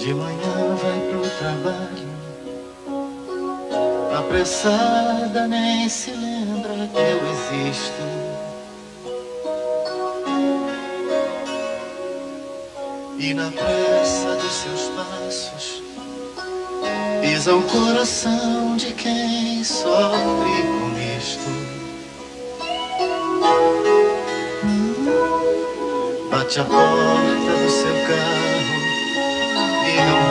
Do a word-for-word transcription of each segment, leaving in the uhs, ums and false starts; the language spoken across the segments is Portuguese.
De manhã vai pro trabalho, apressada, nem se lembra que eu existo. E na pressa dos seus passos pisa o coração de quem sofre com isto. Bate a porta do seu carro, liga o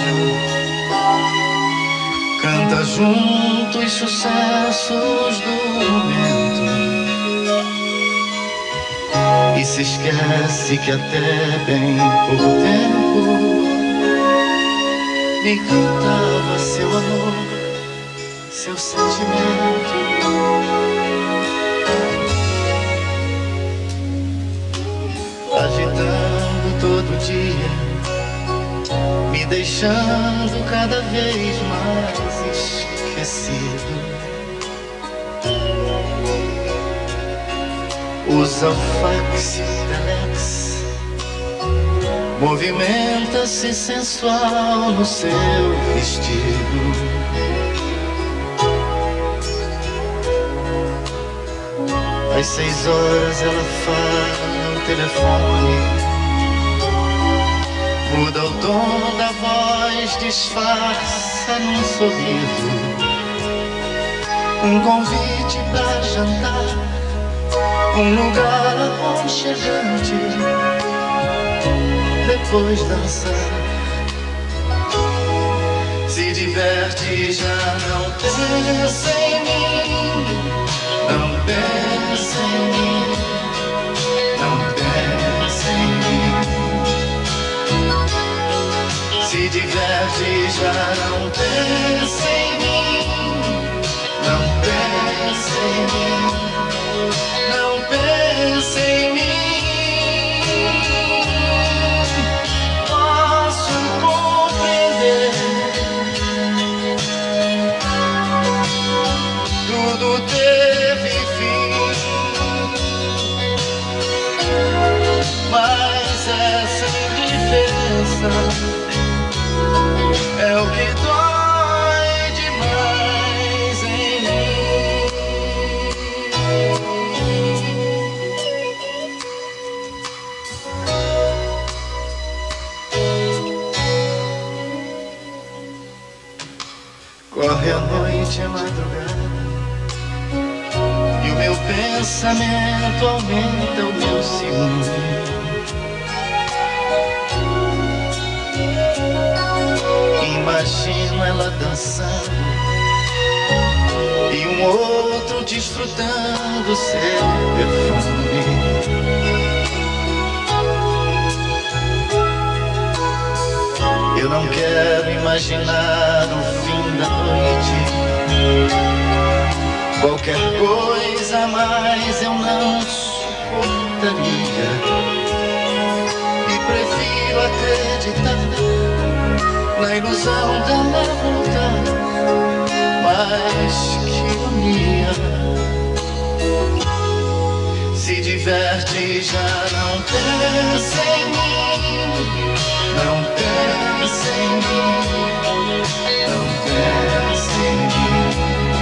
rádio, canta junto os sucessos do momento e se esquece que até bem pouco tempo me cantava seu amor, seu sentimento. Agitando todo dia, me deixando cada vez mais esquecido. Usa o fax, telex, movimenta-se sensual no seu vestido. Às seis horas ela fala no telefone, muda o tom da voz, disfarça num sorriso um convite pra jantar, um lugar aconchegante, depois dançar. Se diverte, já não pensa em mim, não pensa em mim, não pensa em mim. Se diverte, já não pensa em mim, não pensa em mim, não pensa em mim. Posso compreender, tudo teve fim, mas essa indiferença é o que dói demais em mim. Corre a noite, a madrugada, e o meu pensamento aumenta o meu ciúme. Imagino ela dançando e um outro desfrutando seu perfume. Eu não quero imaginar o fim da noite, qualquer coisa a mais eu não suportaria, e prefiro acreditar na ilusão dela voltar. Mas que ironia, se diverte, já não pensa em mim, não pensa em mim, não pensa em mim.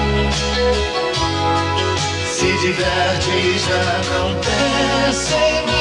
Se diverte, já não pensa em mim,